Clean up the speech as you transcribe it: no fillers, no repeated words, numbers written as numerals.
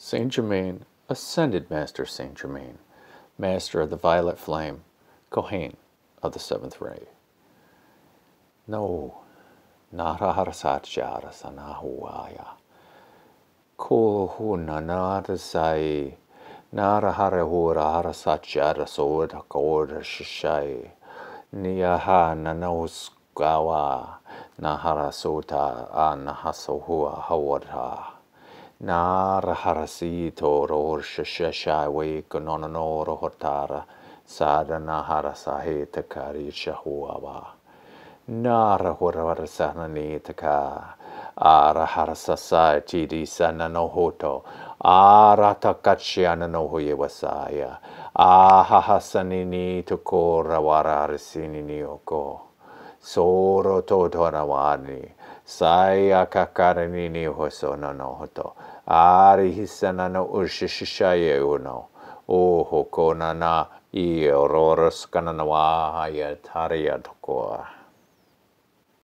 Saint Germain, Ascended Master Saint Germain, Master of the Violet Flame, Kohen of the Seventh Ray. No, Naraharasatjara Sanahuaya. Kohuna Nadasai, Naraharahura Harasatjara Soda Koda Shishai, Niyaha Nanoskawa, Naharasota Anahasohua Hawata. Naraharasi Toro Shashai we Konono Hotara Sada Naharasahe Takari Shahuava Nara Horasanani Taka Arahara Society di Sananohoto Aratakachiana no Huyewasaya Ahahasanini Tokora Warasinini Oko Soro Totorawani Saya Kakaranini Hosono no Hoto Ari Hisana no Ushishaye Uno O Hokona na I Auroras Kananawa Yataria Tokoa.